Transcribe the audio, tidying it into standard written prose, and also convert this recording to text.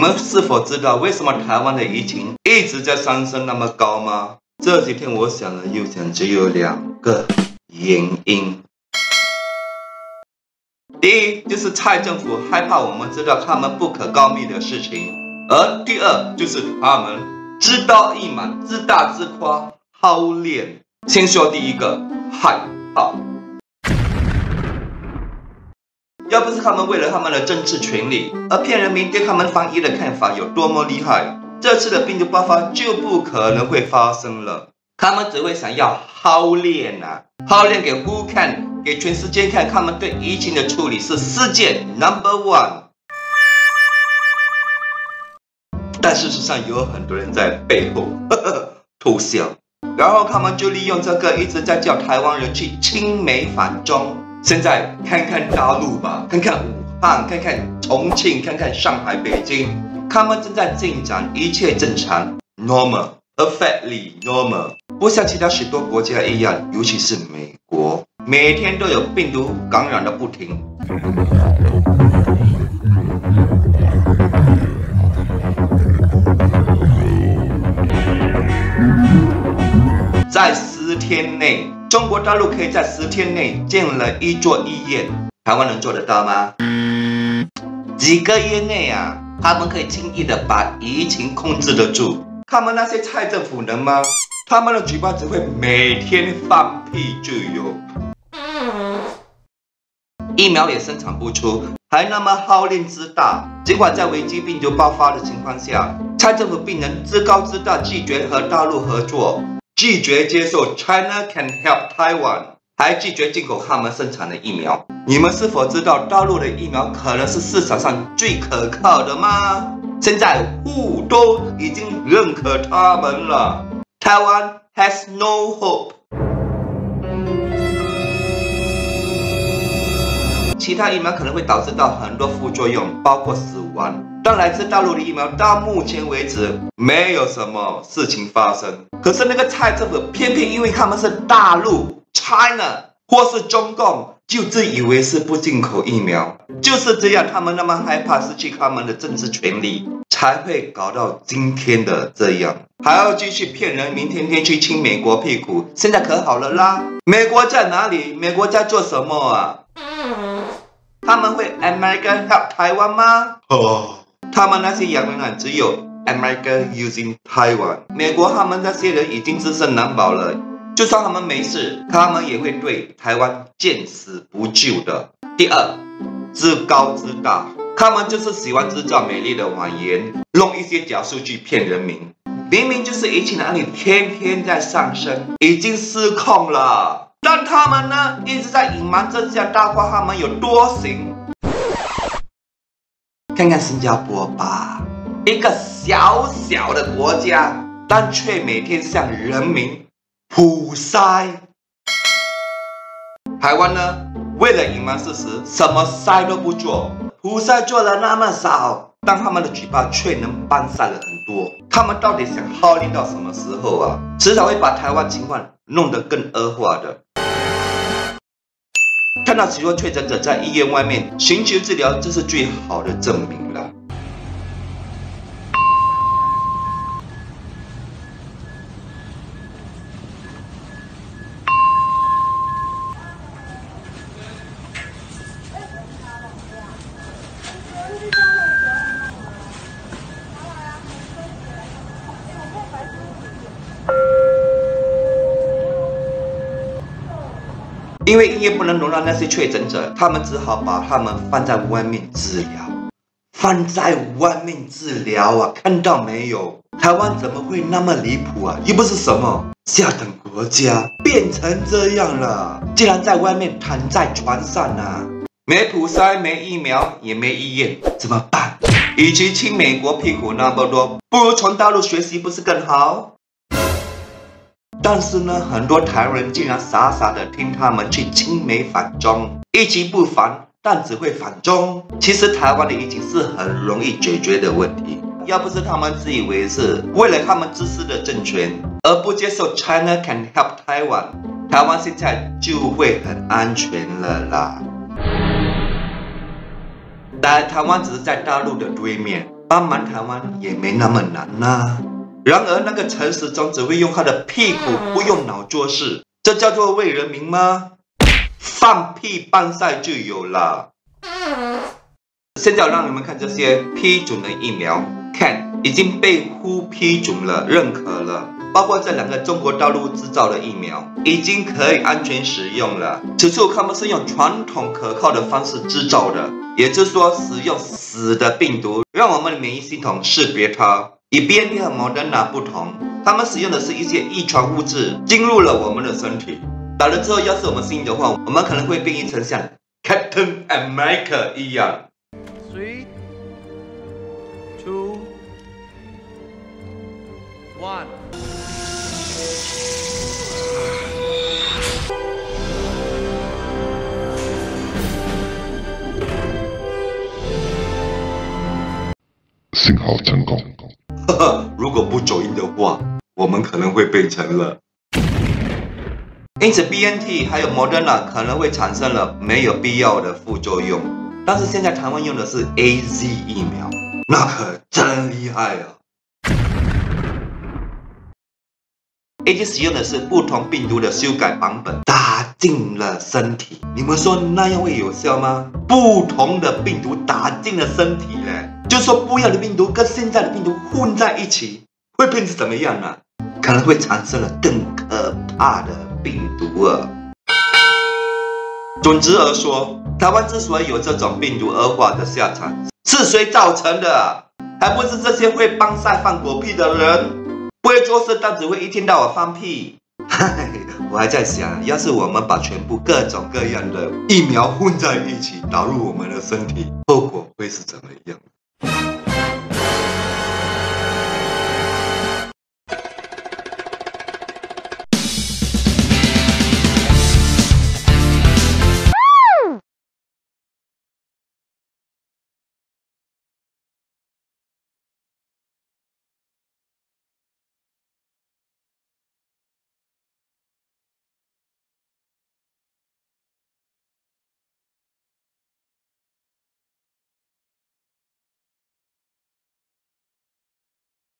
们是否知道为什么台湾的疫情一直在上升那么高吗？这几天我想了又想，只有2个原因。第一，就是蔡政府害怕我们知道他们不可告密的事情；而第二，就是他们知道一满，自大自夸，好练。先说第一个，害怕。要不是他们为了他们的政治权利而骗人民对他们防疫的看法有多么厉害，这次的病毒爆发就不可能会发生了。他们只会想要好练啊，好练给 WHO 看，给全世界看，他们对疫情的处理是世界 No.1。但事实上有很多人在背后偷笑，然后他们就利用这个一直在叫台湾人去亲美反中。现在看看大陆吧，看看武汉，看看重庆，看看上海、北京，他们正在进展，一切正常 ，normal， perfectly normal， 不像其他许多国家一样，尤其是美国，每天都有病毒感染的不停。在10天内，中国大陆可以在10天内建了1座医院，台湾能做得到吗？几个月内啊，他们可以轻易的把疫情控制得住。他们那些蔡政府能吗？他们的嘴巴只会每天放屁就有，疫苗也生产不出，还那么好练自大。尽管在危机病毒爆发的情况下，蔡政府并能自高自大，拒绝和大陆合作，拒绝接受 China can help Taiwan， 还拒绝进口他们生产的疫苗。你们是否知道大陆的疫苗可能是市场上最可靠的吗？现在WHO都已经认可他们了。台湾 has no hope。其他疫苗可能会导致到很多副作用，包括死亡。但来自大陆的疫苗到目前为止没有什么事情发生。可是那个蔡政府偏偏因为他们是大陆 China 或是中共，就自以为是不进口疫苗。就是这样，他们那么害怕失去他们的政治权利，才会搞到今天的这样，还要继续骗人民，天天去亲美国屁股。现在可好了啦，美国在哪里？美国在做什么啊？他们会 America help 台湾吗？他们那些洋人啊，只有 America using Taiwan。美国他们那些人已经自身难保了，就算他们没事，他们也会对台湾见死不救的。第二，自高自大，他们就是喜欢制造美丽的谎言，弄一些假数据骗人民。明明就是疫情的案例天天在上升，已经失控了。但他们呢，一直在隐瞒真相，大夸他们有多行。看看新加坡吧，一个小小的国家，但却每天向人民普筛。台湾呢，为了隐瞒事实，什么筛都不做，普筛做了那么少，但他们的嘴巴却能搬晒了很多。他们到底想耗力到什么时候啊？迟早会把台湾情况弄得更恶化的。看到许多确诊者在医院外面寻求治疗，这是最好的证明了。因为医院不能容纳那些确诊者，他们只好把他们放在外面治疗。放在外面治疗啊，看到没有？台湾怎么会那么离谱啊？又不是什么下等国家，变成这样了，竟然在外面躺在床上啊！没普筛，没疫苗，也没医院，怎么办？与其亲美国屁股那么多，不如从大陆学习，不是更好？但是呢，很多台湾人竟然傻傻的听他们去亲美反中，一击不反，但只会反中。其实台湾的疫情是很容易解决的问题，要不是他们自以为是，为了他们自私的政权而不接受 China can help Taiwan， 台湾现在就会很安全了啦。当然，台湾只是在大陆的对面， 帮忙台湾也没那么难呐。然而那个陈时中只会用他的屁股，不用脑做事，这叫做为人民吗？放屁办赛就有了。现在让你们看这些批准的疫苗，看已经被WHO批准了、认可了，包括这2个中国大陆制造的疫苗，已经可以安全使用了。此处他们是用传统可靠的方式制造的，也就是说，使用死的病毒，让我们的免疫系统识别它。与 BNT 和 Moderna 不同，他们使用的是一些遗传物质进入了我们的身体。打了之后，要是我们幸运的话，我们可能会变异成像 Captain America 一样。 3, 2, 1。 幸好成功。 如果不走音的话，我们可能会变成了。因此 BNT 还有 Moderna 可能会产生了没有必要的副作用。但是现在台湾用的是 AZ 疫苗，那可真厉害啊！ AZ 使用的是不同病毒的修改版本，打进了身体。你们说那样会有效吗？不同的病毒打进了身体嘞，就说不一样的病毒跟现在的病毒混在一起，会变成怎么样呢？可能会产生了更可怕的病毒啊！总之而说，台湾之所以有这种病毒恶化的下场，是谁造成的？还不是这些会帮晒放狗屁的人，不会做事，但只会一天到晚放屁。我还在想，要是我们把全部各种各样的疫苗混在一起，导入我们的身体，后果会是怎么样？